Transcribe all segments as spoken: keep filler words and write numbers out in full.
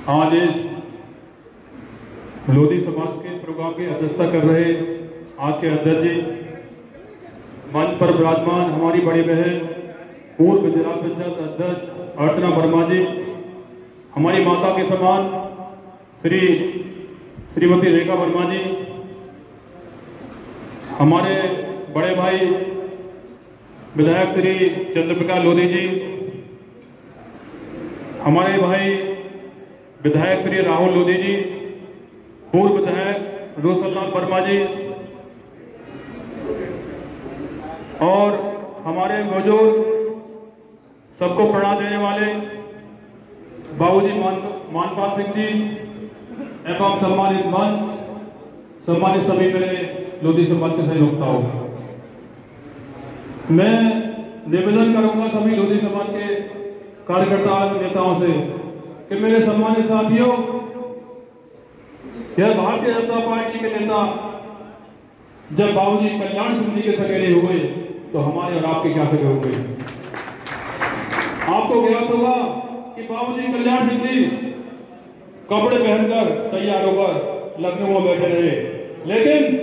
आज इस लोधी समाज के प्रोग्राम की अध्यक्षता कर रहे आज के अध्यक्ष जी, मंच पर विराजमान हमारी बड़ी बहन पूर्व जिला पंचायत अध्यक्ष अर्चना वर्मा जी, हमारी माता के समान श्री श्रीमती रेखा वर्मा जी, हमारे बड़े भाई विधायक श्री चंद्रप्रकाश लोधी जी, हमारे भाई विधायक श्री राहुल लोधी जी, पूर्व विधायक रोशनलाल वर्मा जी और हमारे मौजूद सबको प्रणाम देने वाले बाबूजी मान, मानपाल सिंह जी एवं सम्मानित मंच, सम्मानित सभी मेरे लोधी समाज के सहयोगताओं, मैं निवेदन करूंगा सभी लोधी समाज के कार्यकर्ता नेताओं से कि मेरे सम्मानित साथियों, यह भारतीय जनता पार्टी के नेता जब बाबूजी कल्याण सिंह जी के सगेरे हुए तो हमारे और आपके क्या सगे हुए। आपको ज्ञात होगा कि बाबूजी कल्याण सिंह जी कपड़े पहनकर तैयार होकर लखनऊ में बैठे रहे, लेकिन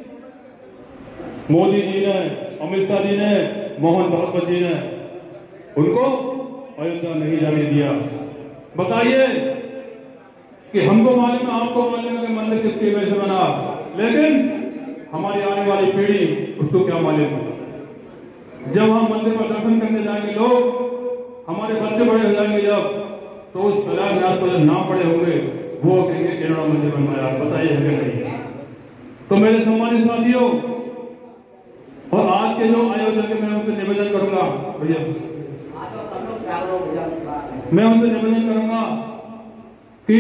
मोदी जी ने, अमित शाह जी ने, मोहन भागवत जी ने उनको अयोध्या नहीं जाने दिया। बताइए कि हमको मालूम है, आपको मालूम है कि मंदिर किसकी वजह से बना, लेकिन हमारी आने वाली पीढ़ी उसको क्या मालूम है। जब हम मंदिर पर दर्शन करने जाएंगे, लोग हमारे बच्चे बड़े हो जाएंगे जब, तो उस प्रयागराज पर जब नाम पड़े होंगे वो कहेंगे केरला मंदिर बनवाया। बताइए है कि नहीं। तो मेरे सम्मानित साथियों, और आज के जो आयोजक है मैं उनसे निवेदन करूंगा, भैया मैं उनसे निवेदन करूंगा कि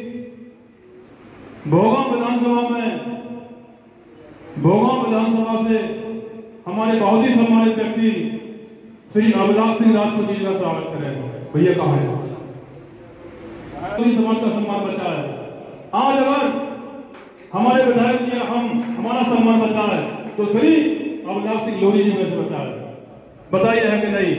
भोगांव विधानसभा में भोगांव विधानसभा से हमारे बहुत ही सम्मानित व्यक्ति श्री अभिलाष सिंह राजपूत जी का स्वागत करें। भैया कहाँ है? समाज का सम्मान बचा है। आज अगर हमारे विधायक जी हम हमारा सम्मान बचा है तो श्री अभिलाष सिंह लोधी जी में से बचा है। बताइए है कि नहीं।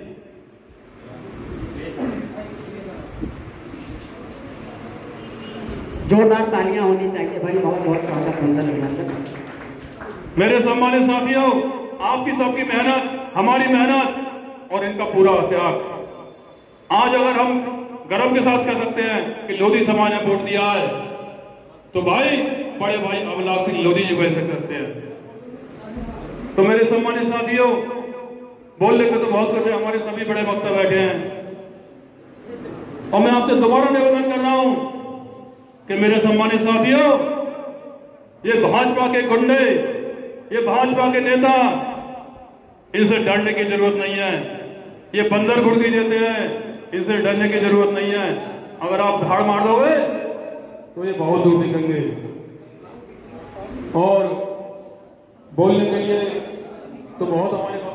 जोरदार तालियां होनी चाहिए भाई, बहुत बहुत स्वागत सुंदर अभिनंदन। मेरे सम्मानित साथियों, आपकी सबकी मेहनत, हमारी मेहनत और इनका पूरा त्याग, आज अगर हम गर्व के साथ कह सकते हैं कि लोधी समाज ने वोट दिया है तो भाई बड़े भाई अभिलाष सिंह लोधी जी वैसे करते हैं। तो मेरे सम्मानित साथियों, बोलने को तो बहुत कुछ है, हमारे सभी बड़े वक्ता बैठे हैं और मैं आपसे दोबारा निवेदन कर रहा हूं कि मेरे सम्मानित साथियों, ये भाजपा के गुंडे, ये भाजपा के नेता, इनसे डरने की जरूरत नहीं है। ये बंदर गुड़गी देते हैं, इनसे डरने की जरूरत नहीं है। अगर आप धाड़ मार दोगे तो ये बहुत दूर निकलेंगे। और बोलने के लिए तो बहुत हमारे